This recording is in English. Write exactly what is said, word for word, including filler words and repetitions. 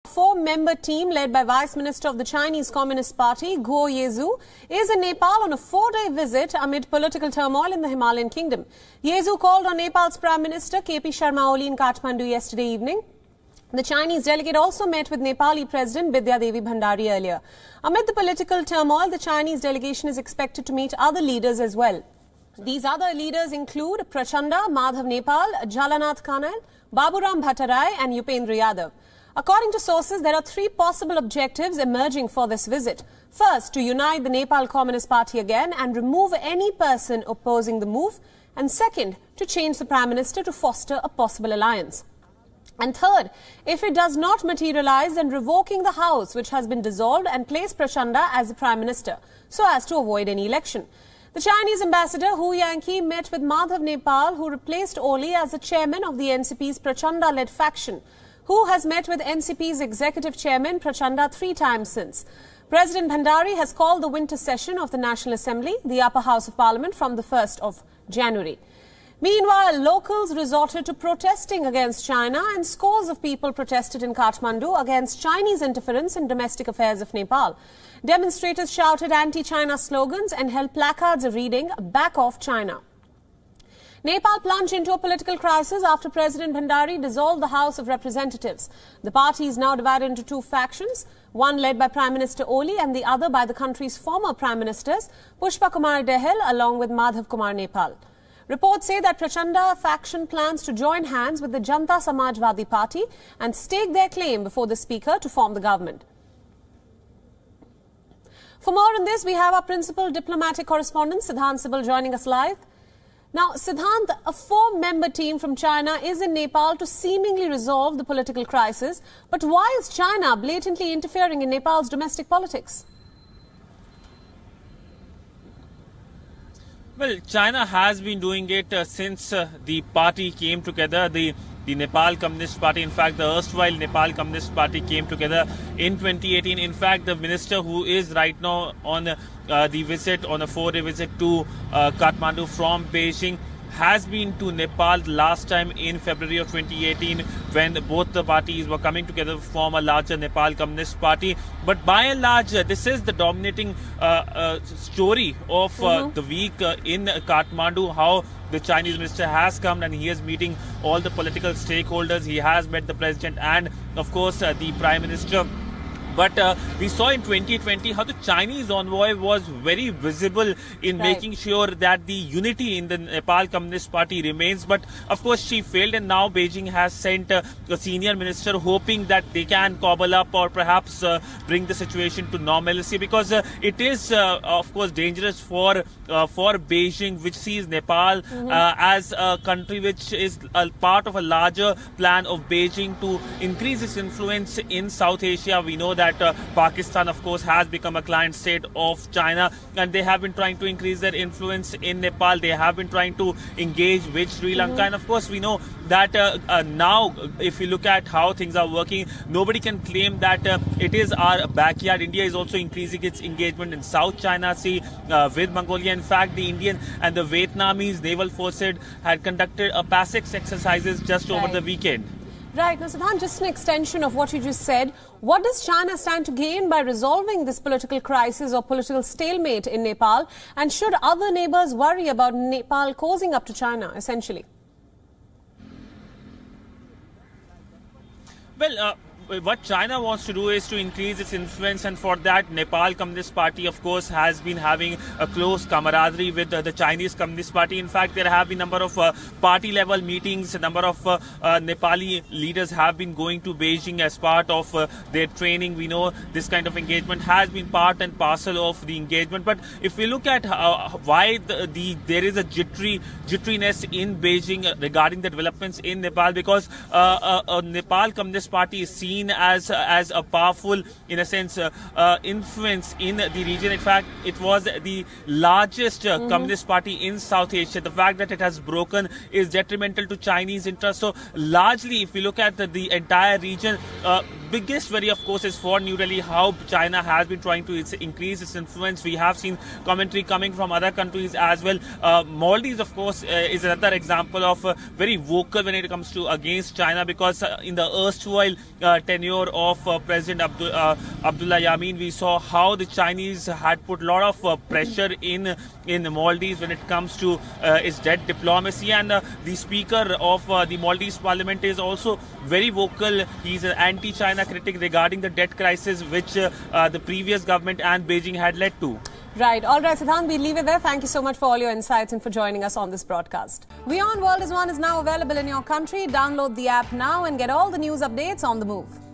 Four-member team led by Vice Minister of the Chinese Communist Party, Guo Yezu, is in Nepal on a four-day visit amid political turmoil in the Himalayan kingdom. Yezu called on Nepal's Prime Minister K P Sharma Oli in Kathmandu yesterday evening. The Chinese delegate also met with Nepali President Bidya Devi Bhandari earlier. Amid the political turmoil, the Chinese delegation is expected to meet other leaders as well. These other leaders include Prachanda, Madhav Nepal, Jalanath Kanal, Baburam Bhattarai and Upendra Yadav. According to sources, there are three possible objectives emerging for this visit. First, to unite the Nepal Communist Party again and remove any person opposing the move. And second, to change the Prime Minister to foster a possible alliance. And third, if it does not materialize, then revoking the House, which has been dissolved, and place Prachanda as the Prime Minister, so as to avoid any election. The Chinese ambassador Hu Yanqi met with Madhav Nepal, who replaced Oli as the chairman of the N C P's Prachanda-led faction. Hu has met with N C P's executive chairman Prachanda three times since. President Bhandari has called the winter session of the National Assembly, the upper house of parliament, from the first of January. Meanwhile, locals resorted to protesting against China, and scores of people protested in Kathmandu against Chinese interference in domestic affairs of Nepal. Demonstrators shouted anti-China slogans and held placards reading, "Back off China." Nepal plunged into a political crisis after President Bhandari dissolved the House of Representatives. The party is now divided into two factions, one led by Prime Minister Oli and the other by the country's former Prime Ministers, Pushpa Kumar Dahal along with Madhav Kumar Nepal. Reports say that Prachanda faction plans to join hands with the Janta Samajwadi Party and stake their claim before the Speaker to form the government. For more on this, we have our principal diplomatic correspondent, Siddhant Sibal, joining us live. Now, Siddhant, a four-member team from China is in Nepal to seemingly resolve the political crisis. But why is China blatantly interfering in Nepal's domestic politics? Well, China has been doing it uh, since uh, the party came together, the, the Nepal Communist Party. In fact, the erstwhile Nepal Communist Party came together in twenty eighteen. In fact, the minister who is right now on uh, the visit, on a four-day visit to uh, Kathmandu from Beijing, has been to Nepal last time in February of twenty eighteen, when both the parties were coming together to form a larger Nepal Communist Party. But by and large, uh, this is the dominating uh, uh, story of uh, mm-hmm. the week uh, in Kathmandu, how the Chinese minister has come and he is meeting all the political stakeholders. He has met the president and, of course, uh, the prime minister. But uh, we saw in twenty twenty how the Chinese envoy was very visible in right. making sure that the unity in the Nepal Communist Party remains. But of course, she failed, and now Beijing has sent uh, a senior minister hoping that they can cobble up or perhaps uh, bring the situation to normalcy, because uh, it is, uh, of course, dangerous for uh, for Beijing, which sees Nepal mm-hmm. uh, as a country which is a part of a larger plan of Beijing to increase its influence in South Asia. We know that that uh, Pakistan, of course, has become a client state of China, and they have been trying to increase their influence in Nepal. They have been trying to engage with Sri Lanka. Mm-hmm. And of course, we know that uh, uh, now, if you look at how things are working, nobody can claim that uh, it is our backyard. India is also increasing its engagement in South China Sea uh, with Mongolia. In fact, the Indian and the Vietnamese naval forces had conducted a PASEX exercises just right. over the weekend. Right. Now, Siddhant, just an extension of what you just said. What does China stand to gain by resolving this political crisis or political stalemate in Nepal? And should other neighbors worry about Nepal cozying up to China, essentially? Well, uh, what China wants to do is to increase its influence, and for that, Nepal Communist Party, of course, has been having a close camaraderie with uh, the Chinese Communist Party. In fact, there have been a number of uh, party-level meetings. A number of uh, uh, Nepali leaders have been going to Beijing as part of uh, their training. We know this kind of engagement has been part and parcel of the engagement. But if we look at uh, why the, the there is a jittery jitteriness in Beijing uh, regarding the developments in Nepal, because uh, uh, uh, Nepal Communist Party is seen as uh, as a powerful, in a sense, uh, uh, influence in the region. In fact, it was the largest uh, mm-hmm. communist party in South Asia. The fact that it has broken is detrimental to Chinese interests. So largely, if we look at the, the entire region, uh, biggest worry, of course, is for New Delhi how China has been trying to its, increase its influence. We have seen commentary coming from other countries as well. Uh, Maldives, of course, uh, is another example of uh, very vocal when it comes to against China, because uh, in the erstwhile uh, tenure of uh, President Abdul, uh, Abdullah Yameen, we saw how the Chinese had put a lot of uh, pressure in in the Maldives when it comes to uh, its debt diplomacy. And uh, the Speaker of uh, the Maldives Parliament is also very vocal. He's an anti-China critic regarding the debt crisis which uh, uh, the previous government and Beijing had led to. Right. All right, Siddhant, we leave it there. Thank you so much for all your insights and for joining us on this broadcast. WION World is One is now available in your country. Download the app now and get all the news updates on the move.